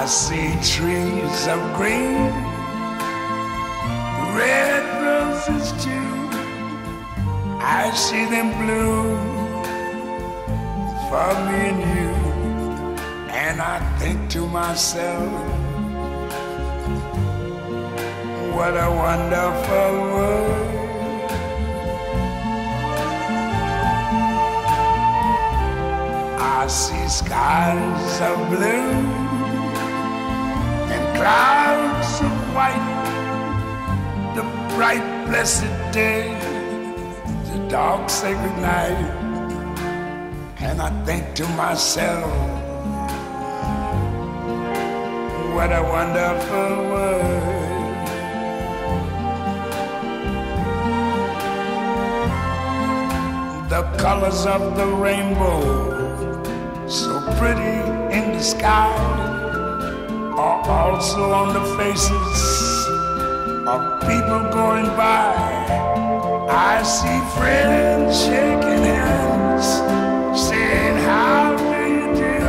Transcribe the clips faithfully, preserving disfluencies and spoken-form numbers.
see trees of green, red roses too. I see them bloom for me and you. And I think to myself, what a wonderful world. I see skies of blue and clouds of white, the bright blessed day, the dark sacred night. And I think to myself, what a wonderful world. The colors of the rainbow, so pretty in the sky, are also on the faces of people going by. I see friends shaking hands, saying, how do you do?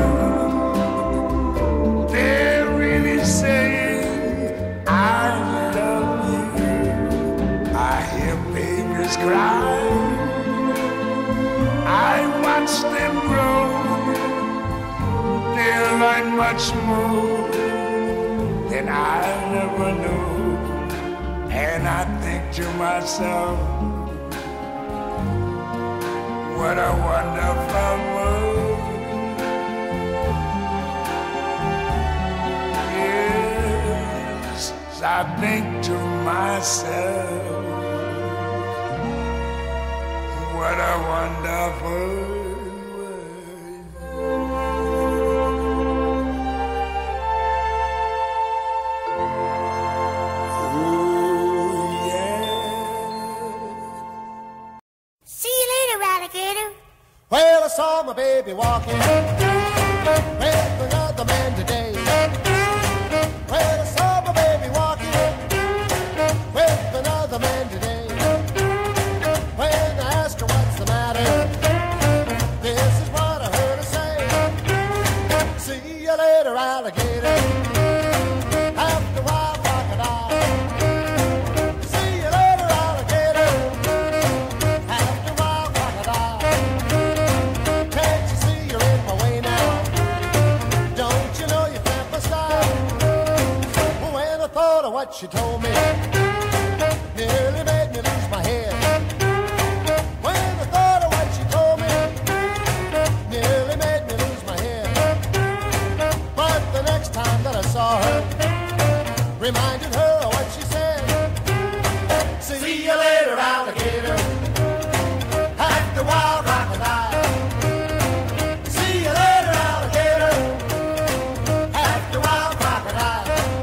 They're really saying, I love you. I hear babies cry, I watch them grow. They'll learn much more than I never knew. And I think to myself, what a wonderful world. Yes, I think to myself, what a wonderful world. Well, I saw my baby walking with another man today. Well, I saw my baby walking with another man today. When I asked her what's the matter, this is what I heard her say. See you later, alligator. After a while, crocodile. See you later, alligator. After a while, crocodile. What she told me nearly made me lose my head. When I thought of what she told me, nearly made me lose my head. But the next time that I saw her, reminded her of what she said. See you later, alligator. After a while, crocodile. See you later, alligator. After a while, crocodile.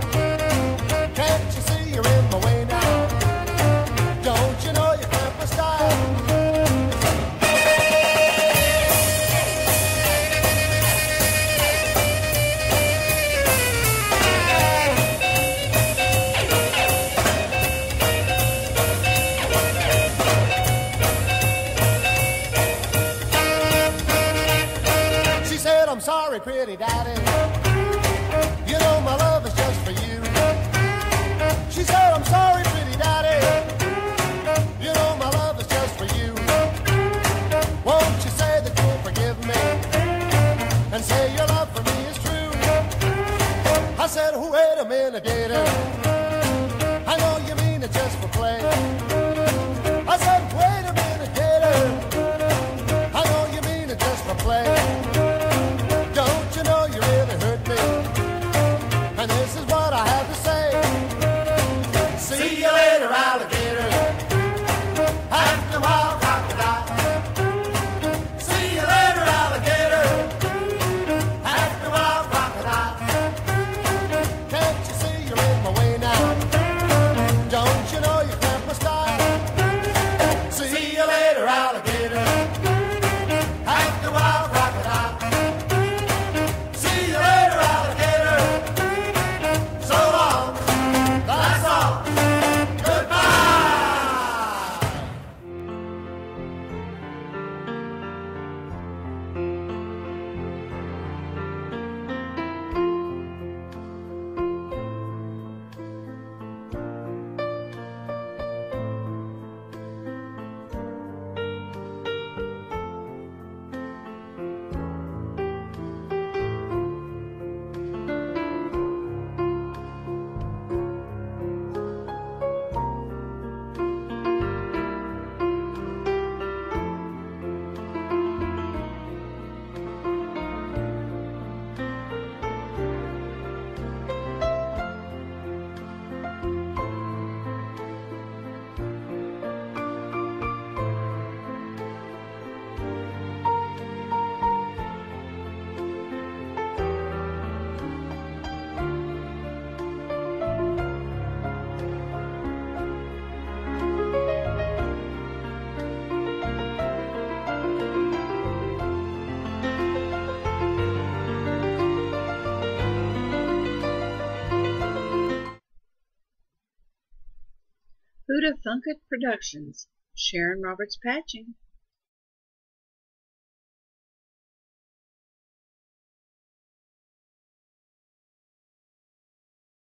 I'm sorry, pretty daddy, you know my love is just for you. She said, I'm sorry, pretty daddy, you know my love is just for you. Won't you say that you'll forgive me and say your love for me is true? I said, oh, wait a minute, gator, I know you mean it just for play. I said, wait a minute, gator, I know you mean it just for play. Don't you know you really hurt me? Huda Funkit Productions, Sharon Roberts Patching.